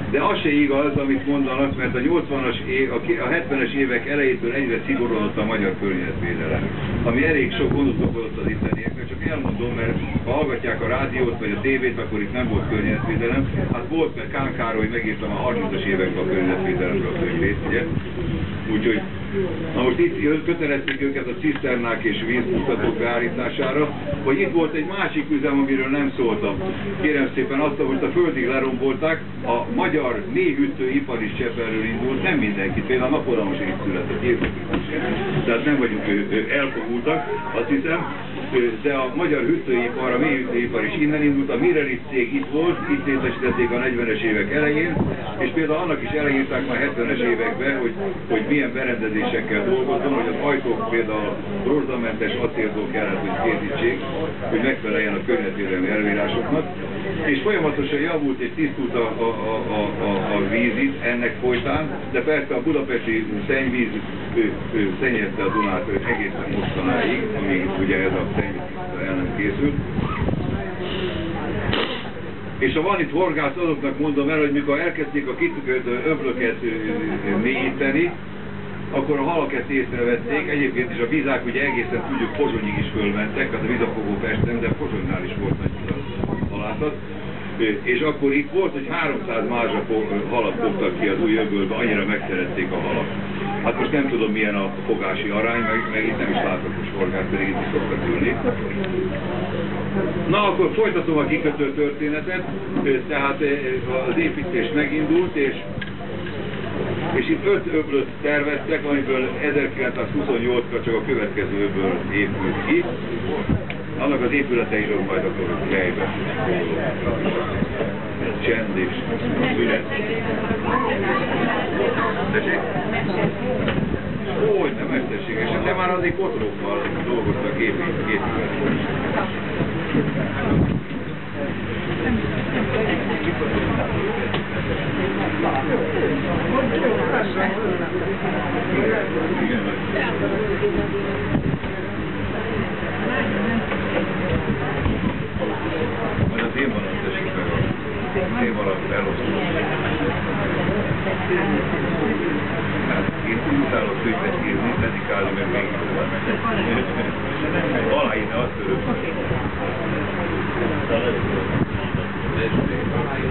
De az se igaz, amit mondanak, mert a 70-es évek elejétől egyre szigorodott a magyar környezetvédelem, ami elég sok gondot okozott az ittenieknek. Csak elmondom, mert ha hallgatják a rádiót vagy a tévét, akkor itt nem volt környezetvédelem. Hát volt, mert Kán Károly megírtam a 30-as években a környezetvédelemről a könyvét, ugye? Úgyhogy, na most itt kötelezték őket a ciszternák és vízmutatók beállítására, hogy itt volt egy másik üzem, amiről nem szóltam. Kérem szépen azt, hogy a földig lerombolták, a magyar mélyhűtőipar is Csepelről indult, nem mindenki, például Napóleon is itt született, tehát nem vagyunk elfogultak, azt hiszem, de a magyar hűtőipar, a mélyhűtőipar is innen indult, a Mirelit cég itt volt, itt létesítették a 40-es évek elején, és például annak is elejéták már 70-es években, hogy milyen berendezésekkel dolgozzon, hogy az ajtók például rozsdamentes acélból kellett, hogy készítsék, hogy megfeleljen a környezetvédelmi előírásoknak, és folyamatosan javult és tisztult a víz itt ennek folytán, de persze a budapesti szennyvíz szennyezte a Dunát egészen mostanáig, amíg ugye ez a szennyvíz el nem készült. És ha van itt horgász, azoknak mondom el, hogy mikor elkezdték a kitűködő öblöket mélyíteni, akkor a halak ezt észrevették, egyébként is a vizák ugye egészen tudjuk Pozsonyig is fölmentek, az a vizafogó Pesten, de Pozsonynál is volt nagy halászat. És akkor itt volt, hogy 300 mázsa halat fogtak ki az új öbölbe, annyira megszerették a halat. Hát most nem tudom milyen a fogási arány, meg itt nem is látok most horgát, pedig itt is szoktak ülni. Na, akkor folytatom a kikötő történetet, tehát az építés megindult, és itt 5 öblöt terveztek, amiből 1928-ra csak a következő öböl épült ki. Annak az épületeiről majd akkor helyben. Ez csend és ület. Tessék? Hogy nem mesterséges, de már azért kotrókkal dolgoztak épületben. Majd az én alatt esik meg a én alatt elosztom. Hát én úgy utálok könyvet írni, dedikálom, mert még aláírni azt öröm.